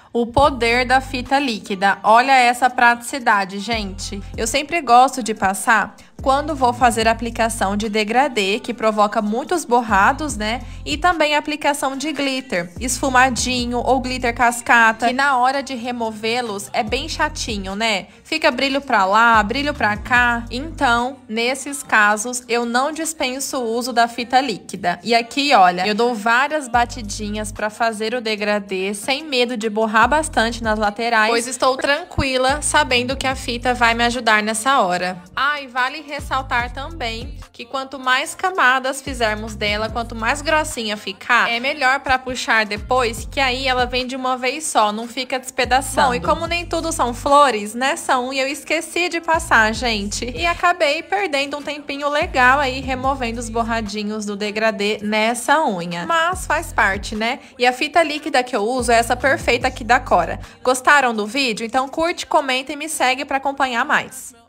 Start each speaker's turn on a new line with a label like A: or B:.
A: O poder da fita líquida. Olha essa praticidade, gente. Eu sempre gosto de passar quando vou fazer aplicação de degradê, que provoca muitos borrados, né? E também aplicação de glitter, esfumadinho ou glitter cascata, que na hora de removê-los é bem chatinho, né? Fica brilho pra lá, brilho pra cá. Então, nesses casos, eu não dispenso o uso da fita líquida. E aqui, olha, eu dou várias batidinhas pra fazer o degradê, sem medo de borrar bastante nas laterais, pois estou tranquila, sabendo que a fita vai me ajudar nessa hora. E vale ressaltar também que quanto mais camadas fizermos dela, quanto mais grossinha ficar, é melhor para puxar depois, que aí ela vem de uma vez só, não fica despedaçando. Bom, e como nem tudo são flores, nessa unha eu esqueci de passar, gente, e acabei perdendo um tempinho legal aí removendo os borradinhos do degradê nessa unha. Mas faz parte, né? E a fita líquida que eu uso é essa perfeita aqui da Cora. Gostaram do vídeo? Então curte, comenta e me segue para acompanhar mais.